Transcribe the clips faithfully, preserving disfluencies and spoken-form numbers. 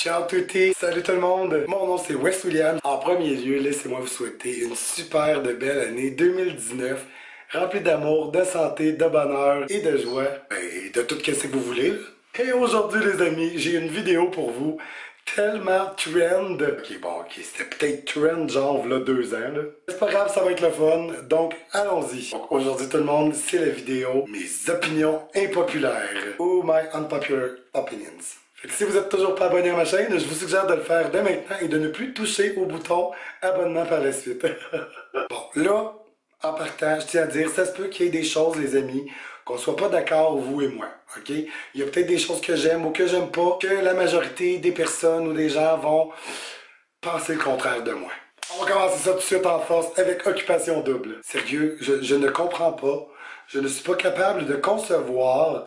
Ciao tutti, salut tout le monde, mon nom c'est Wes Williams. En premier lieu, laissez-moi vous souhaiter une super de belle année deux mille dix-neuf, remplie d'amour, de santé, de bonheur et de joie, et de tout ce que vous voulez. Là. Et aujourd'hui les amis, j'ai une vidéo pour vous, tellement trend. Ok bon, ok, c'était peut-être trend genre là deux ans là. C'est pas grave, ça va être le fun, donc allons-y. Donc aujourd'hui tout le monde, c'est la vidéo Mes opinions impopulaires, ou My Unpopular Opinions. Si vous n'êtes toujours pas abonné à ma chaîne, je vous suggère de le faire dès maintenant et de ne plus toucher au bouton abonnement par la suite. Bon, là, en partant, je tiens à dire, ça se peut qu'il y ait des choses, les amis, qu'on soit pas d'accord, vous et moi, ok? Il y a peut-être des choses que j'aime ou que j'aime pas, que la majorité des personnes ou des gens vont penser le contraire de moi. On va commencer ça tout de suite en force avec Occupation Double. Sérieux, je, je ne comprends pas, je ne suis pas capable de concevoir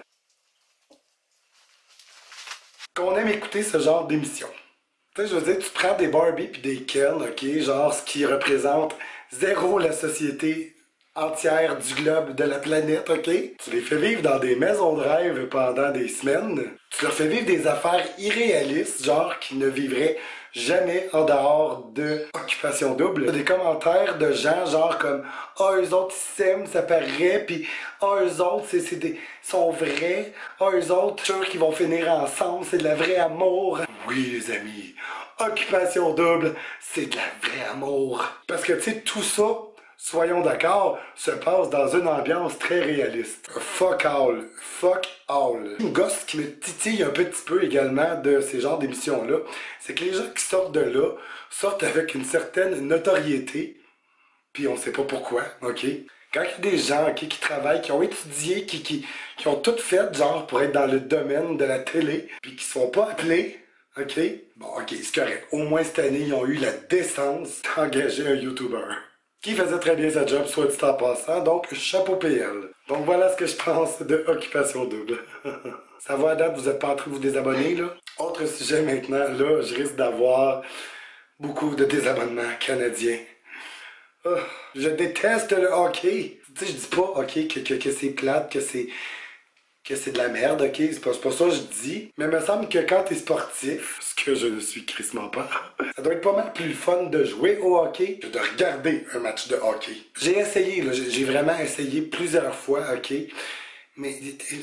qu'on aime écouter ce genre d'émission. Tu sais, je veux dire, tu prends des Barbie puis des Ken, ok, genre ce qui représente zéro la société entière du globe de la planète, ok? Tu les fais vivre dans des maisons de rêve pendant des semaines. Tu leur fais vivre des affaires irréalistes, genre qui ne vivraient jamais en dehors de Occupation Double. Des commentaires de gens genre comme « Ah, oh, eux autres ils s'aiment, ça paraît, puis ah, oh, eux autres c'est, c'est des, sont vrais, ah, oh, eux autres sûr qu'ils vont finir ensemble, c'est de la vraie amour. » Oui les amis, Occupation Double, c'est de la vraie amour. Parce que tu sais, tout ça, soyons d'accord, se passe dans une ambiance très réaliste. Fuck all. Fuck all. Une gosse qui me titille un petit peu également de ces genres d'émissions-là, c'est que les gens qui sortent de là sortent avec une certaine notoriété, puis on sait pas pourquoi, ok? Quand il y a des gens okay, qui travaillent, qui ont étudié, qui, qui, qui ont tout fait, genre, pour être dans le domaine de la télé, puis qui se font pas appeler, ok? Bon, ok, c'est correct. Au moins cette année, ils ont eu la décence d'engager un YouTuber qui faisait très bien sa job, soit dit en passant, donc chapeau P L. Donc voilà ce que je pense de Occupation Double. Ça va à date, vous n'êtes pas en train de vous désabonner, là? Autre sujet maintenant, là, je risque d'avoir beaucoup de désabonnements canadiens. Oh, je déteste le hockey. Tu sais, je dis pas, ok, que, que, que c'est plate, que c'est... que c'est de la merde, ok? C'est pas, pas ça que je dis. Mais il me semble que quand t'es sportif, ce que je ne suis crissement pas, ça doit être pas mal plus fun de jouer au hockey que de regarder un match de hockey. J'ai essayé, là, j'ai vraiment essayé plusieurs fois, ok? Mais...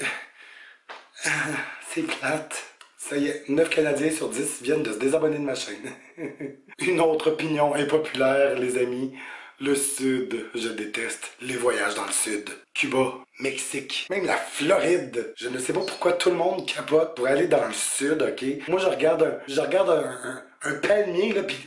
c'est plate. Ça y est, neuf Canadiens sur dix viennent de se désabonner de ma chaîne. Une autre opinion impopulaire, les amis. Le Sud, je déteste les voyages dans le Sud. Cuba, Mexique, même la Floride. Je ne sais pas pourquoi tout le monde capote pour aller dans le Sud, ok? Moi, je regarde un, je regarde un, un, un palmier, là, pis...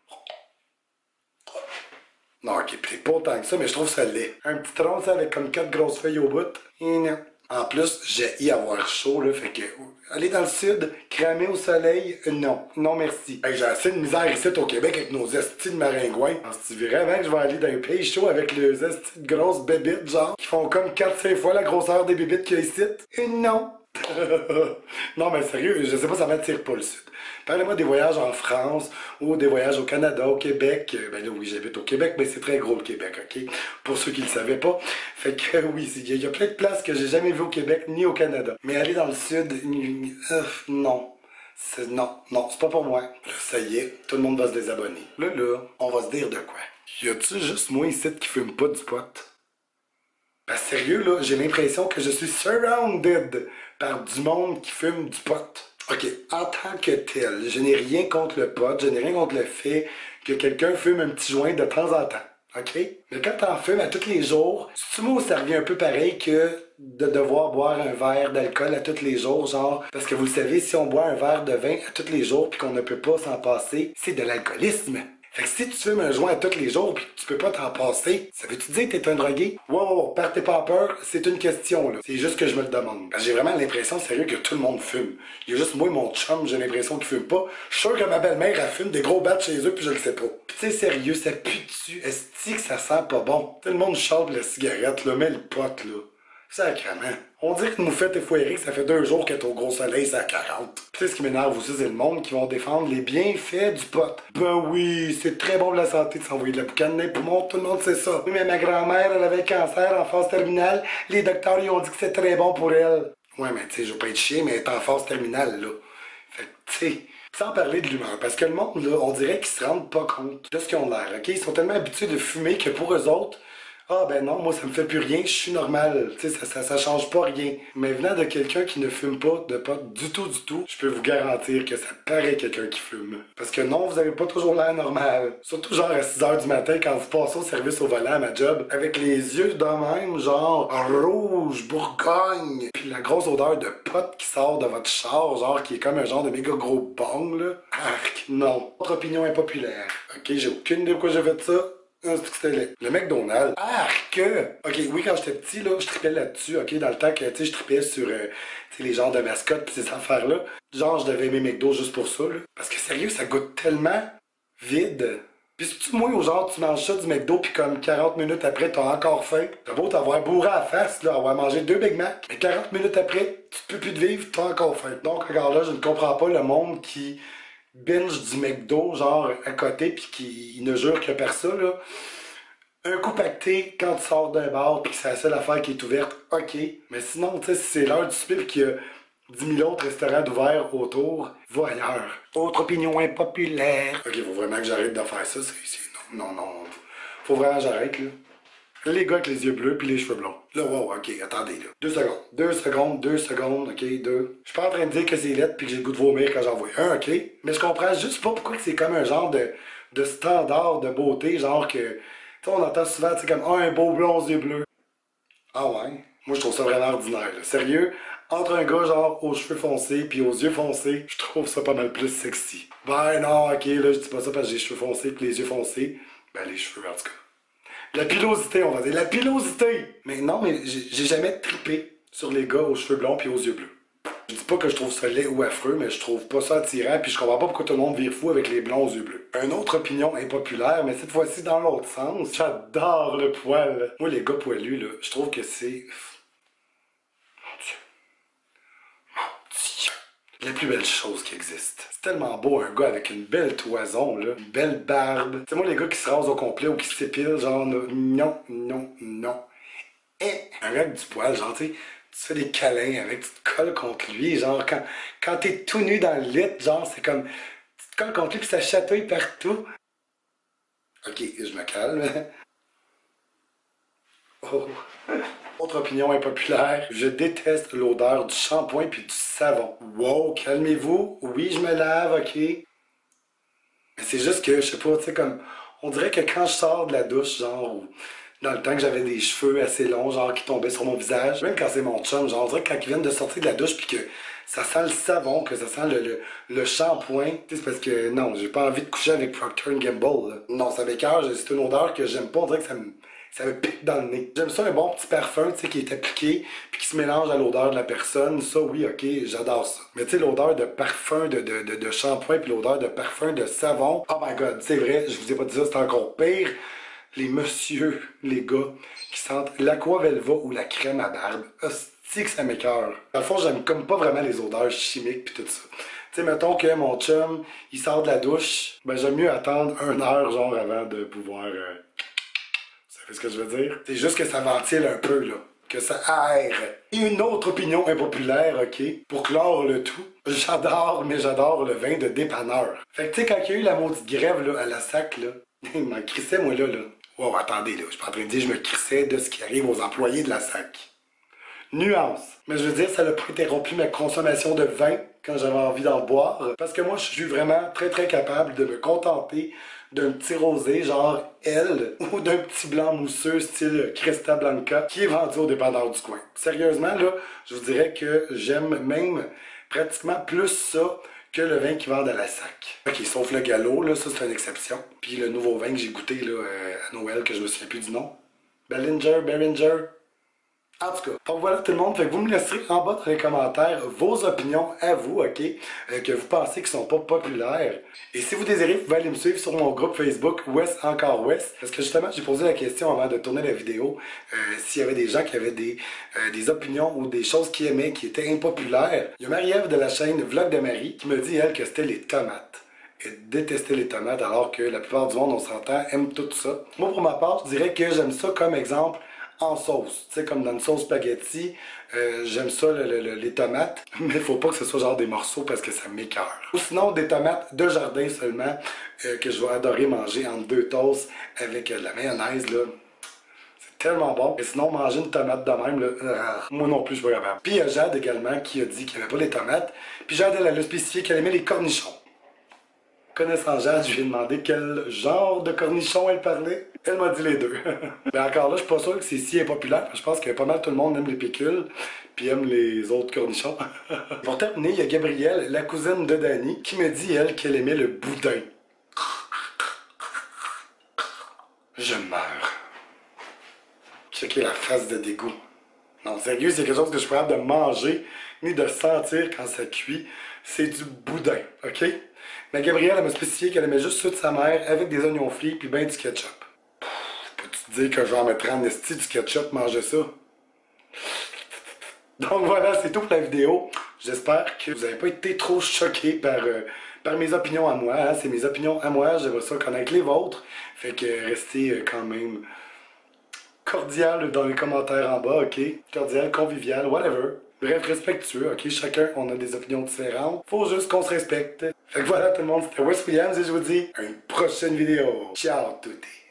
Non, ok, c'est pas autant que ça, mais je trouve ça laid. Un petit tronc, ça, avec comme quatre grosses feuilles au bout. Et non. En plus, j'ai y avoir chaud, là, fait que... Aller dans le sud, cramer au soleil, non. Non, merci. Hey, j'ai assez de misère ici au Québec avec nos estis de maringouins. Tu vraiment que je vais aller dans un pays chaud avec les estis de grosses bébites, genre, qui font comme quatre cinq fois la grosseur des bébites qu'il y a ici? Et non. Non, mais sérieux, je sais pas, ça m'attire pas le sud. Parlez-moi des voyages en France ou des voyages au Canada, au Québec. Ben là, oui, j'habite au Québec, mais c'est très gros le Québec, ok? Pour ceux qui le savaient pas. Fait que oui, il y a plein de places que j'ai jamais vues au Québec ni au Canada. Mais aller dans le sud, euh, non. Non, non, c'est pas pour moi. Là, ça y est, tout le monde va se désabonner. Là, là, on va se dire de quoi? Y a-tu juste moi ici qui fume pas du pot? Ben sérieux, là, j'ai l'impression que je suis surrounded par du monde qui fume du pot. Ok, en tant que tel, je n'ai rien contre le pot, je n'ai rien contre le fait que quelqu'un fume un petit joint de temps en temps. Ok? Mais quand t'en fumes à tous les jours, tu moi ça revient un peu pareil que de devoir boire un verre d'alcool à tous les jours, genre, parce que vous le savez, si on boit un verre de vin à tous les jours puis qu'on ne peut pas s'en passer, c'est de l'alcoolisme. Fait que si tu fumes un joint à tous les jours pis que tu peux pas t'en passer, ça veut-tu dire que t'es un drogué? Wow, wow, wow, partez pas peur, c'est une question, là. C'est juste que je me le demande. Parce que j'ai vraiment l'impression, sérieux, que tout le monde fume. Il y a juste moi et mon chum, j'ai l'impression qu'il fume pas. Je suis sûr que ma belle-mère, elle fume des gros batchs chez eux pis je le sais pas. Pis tu sais, sérieux, ça pue dessus. Est-ce que ça sent pas bon? Tout le monde chante la cigarette, là, mais le pot, là. Sacrement. On dirait que Moufette et Fouéré, ça fait deux jours qu'elle est au gros soleil, c'est à quarante. Tu sais ce qui m'énerve aussi, c'est le monde qui vont défendre les bienfaits du pot. Ben oui, c'est très bon pour la santé de s'envoyer de la boucane dans les poumons, tout le monde sait ça. Oui, mais ma grand-mère, elle avait le cancer en phase terminale, les docteurs lui ont dit que c'était très bon pour elle. Ouais, mais tu sais, je veux pas être chien, mais elle est en phase terminale, là. Fait que, tu sais, Sans parler de l'humeur, parce que le monde, là, on dirait qu'ils se rendent pas compte de ce qu'ils ont l'air, ok? Ils sont tellement habitués de fumer que pour eux autres, ah ben non, moi ça me fait plus rien, je suis normal, tu sais, ça, ça, ça change pas rien. Mais venant de quelqu'un qui ne fume pas de pot du tout, du tout, je peux vous garantir que ça paraît quelqu'un qui fume. Parce que non, vous avez pas toujours l'air normal. Surtout genre à six heures du matin quand vous passez au service au volant à ma job, avec les yeux de même, genre rouge, bourgogne, puis la grosse odeur de pot qui sort de votre char, genre qui est comme un genre de méga gros bong là. Arc, non. Votre opinion impopulaire. Ok, j'ai aucune idée pourquoi j'ai fait ça. Ah, c'est que c'était laid. Le McDonald's. Ah, que! Ok, oui, quand j'étais petit, là, je tripais là-dessus, ok, dans le temps que, tu sais, je tripais sur, euh, tu sais, les genres de mascottes pis ces affaires-là. Genre, je devais aimer McDo juste pour ça, là. Parce que sérieux, ça goûte tellement vide. Pis si tu mouilles au genre, tu manges ça du McDo pis comme quarante minutes après, t'as encore faim. T'as beau t'avoir bourré à la face, là, avoir mangé deux Big Mac. Mais quarante minutes après, tu peux plus te vivre, t'as encore faim. Donc, regarde là, je ne comprends pas le monde qui binge du McDo, genre, à côté, pis qui ne jure que par ça, là. Un coup pacté, quand tu sors d'un bar, pis que c'est la seule affaire qui est ouverte, ok. Mais sinon, tu sais, si c'est l'heure du souper pis qu'il y a dix mille autres restaurants d'ouverts autour, va ailleurs. Autre opinion impopulaire. Ok, faut vraiment que j'arrête de faire ça, c'est... Non, non, non. Faut vraiment que j'arrête, là. Les gars avec les yeux bleus pis les cheveux blonds. Là, wow, ok, attendez, là. Deux secondes. Deux secondes, deux secondes, ok, deux. Je suis pas en train de dire que c'est lettre pis que j'ai le goût de vomir quand j'en vois un, ok? Mais je comprends juste pas pourquoi c'est comme un genre de, de standard de beauté, genre que... Tu sais, on entend souvent, tu sais, comme, ah, un beau blond aux yeux bleus. Ah ouais? Moi, je trouve ça vraiment ordinaire, là. Sérieux? Entre un gars, genre, aux cheveux foncés pis aux yeux foncés, je trouve ça pas mal plus sexy. Ben non, ok, là, je dis pas ça parce que j'ai les cheveux foncés pis les yeux foncés. Ben, les cheveux, en tout cas. La pilosité, on va dire. La pilosité! Mais non, mais j'ai jamais trippé sur les gars aux cheveux blonds pis aux yeux bleus. Je dis pas que je trouve ça laid ou affreux, mais je trouve pas ça attirant, puis je comprends pas pourquoi tout le monde vire fou avec les blonds aux yeux bleus. Une autre opinion impopulaire, mais cette fois-ci dans l'autre sens, j'adore le poil. Moi, les gars poilus, là, je trouve que c'est... Mon Dieu. Mon Dieu. La plus belle chose qui existe. C'est tellement beau, un gars avec une belle toison, là, une belle barbe. C'est moi, les gars qui se rasent au complet ou qui s'épilent, genre, non, non, non. Et un gars avec du poil, genre, tu sais, tu fais des câlins avec, tu te colles contre lui, genre, quand, quand t'es tout nu dans le lit, genre, c'est comme, tu te colles contre lui pis ça chatouille partout. Ok, je me calme. Oh. Autre opinion impopulaire, je déteste l'odeur du shampoing puis du savon. Wow, calmez-vous, oui, je me lave, ok. Mais c'est juste que, je sais pas, tu sais, comme, on dirait que quand je sors de la douche, genre, dans le temps que j'avais des cheveux assez longs, genre qui tombaient sur mon visage. Même quand c'est mon chum, genre on dirait que quand ils viennent de sortir de la douche puis que ça sent le savon, que ça sent le, le, le shampoing, tu sais, c'est parce que non, j'ai pas envie de coucher avec Procter and Gamble, là. Non, ça m'écoeure, c'est une odeur que j'aime pas, on dirait que ça me, ça me pique dans le nez. J'aime ça un bon petit parfum, tu sais, qui est appliqué puis qui se mélange à l'odeur de la personne. Ça, oui, ok, j'adore ça. Mais tu sais, l'odeur de parfum de, de, de, de shampoing puis l'odeur de parfum de savon, oh my god, c'est vrai, je vous ai pas dit ça, c'est encore pire. Les messieurs, les gars, qui sentent l'Aquavelva ou la crème à barbe. Hostie que ça m'écoeure. Dans le fond, j'aime comme pas vraiment les odeurs chimiques pis tout ça. Tu sais, mettons que mon chum, il sort de la douche, ben j'aime mieux attendre une heure, genre, avant de pouvoir... Euh... Vous savez ce que je veux dire? C'est juste que ça ventile un peu, là. Que ça aère. Et une autre opinion impopulaire, ok, pour clore le tout. J'adore, mais j'adore le vin de dépanneur. Fait que tu sais, quand il y a eu la maudite grève, là, à la sac, là, il m'en crissait, moi, là, là. Wow, attendez, là, je suis pas en train de dire je me crissais de ce qui arrive aux employés de la sac. Nuance. Mais je veux dire, ça n'a pas interrompu ma consommation de vin quand j'avais envie d'en boire. Parce que moi, je suis vraiment très, très capable de me contenter d'un petit rosé, genre L, ou d'un petit blanc mousseux style Cresta Blanca, qui est vendu au dépanneur du coin. Sérieusement, là, je vous dirais que j'aime même pratiquement plus ça que le vin qu'ils vendent à la sac. Ok, sauf le galop, là, ça c'est une exception. Puis le nouveau vin que j'ai goûté là, euh, à Noël, que je me souviens plus du nom. Bellinger, Beringer. En tout cas, donc voilà tout le monde, fait que vous me laisserez en bas dans les commentaires vos opinions à vous, ok, euh, que vous pensez qui sont pas populaires. Et si vous désirez, vous pouvez aller me suivre sur mon groupe Facebook West Encore West, parce que justement, j'ai posé la question avant de tourner la vidéo, euh, s'il y avait des gens qui avaient des, euh, des opinions ou des choses qu'ils aimaient qui étaient impopulaires. Il y a Marie-Ève de la chaîne Vlog de Marie qui me dit, elle, que c'était les tomates. Elle détestait les tomates alors que la plupart du monde, on s'entend, aime tout ça. Moi, pour ma part, je dirais que j'aime ça comme exemple en sauce. Tu sais, comme dans une sauce spaghetti, euh, j'aime ça, le, le, le, les tomates, mais faut pas que ce soit genre des morceaux parce que ça m'écoeure. Ou sinon, des tomates de jardin seulement, euh, que je vais adorer manger entre deux toasts avec euh, de la mayonnaise, là. Tellement bon. Et sinon, manger une tomate de même, là, euh, moi non plus, je suis pas capable. Puis il y a Jade également qui a dit qu'elle n'aimait pas les tomates. Puis Jade, elle a spécifié qu'elle aimait les cornichons. Connaissant Jade, je lui ai demandé quel genre de cornichons elle parlait. Elle m'a dit les deux. Mais encore là, je suis pas sûr que c'est si impopulaire. Je pense que pas mal tout le monde aime les picules, puis aime les autres cornichons. Pour terminer, il y a Gabrielle, la cousine de Dani, qui me dit, elle, qu'elle aimait le boudin. Je meurs. Checker la face de dégoût. Non, sérieux, c'est quelque chose que je suis pas capable de manger, ni de sentir quand ça cuit. C'est du boudin, ok? Mais Gabrielle, elle m'a spécifié qu'elle aimait juste ceux de sa mère avec des oignons frits puis ben du ketchup. Peux-tu te dire que je vais en mettre en esti du ketchup manger ça? Donc voilà, c'est tout pour la vidéo. J'espère que vous n'avez pas été trop choqués par, euh, par mes opinions à moi. Hein? C'est mes opinions à moi, j'aimerais ça connaître les vôtres. Fait que restez euh, quand même cordial dans les commentaires en bas, ok? Cordial, convivial, whatever. Bref, respectueux, ok? Chacun, on a des opinions différentes. Faut juste qu'on se respecte. Fait que voilà tout le monde, c'était Wes Williams et je vous dis à une prochaine vidéo. Ciao, tutti!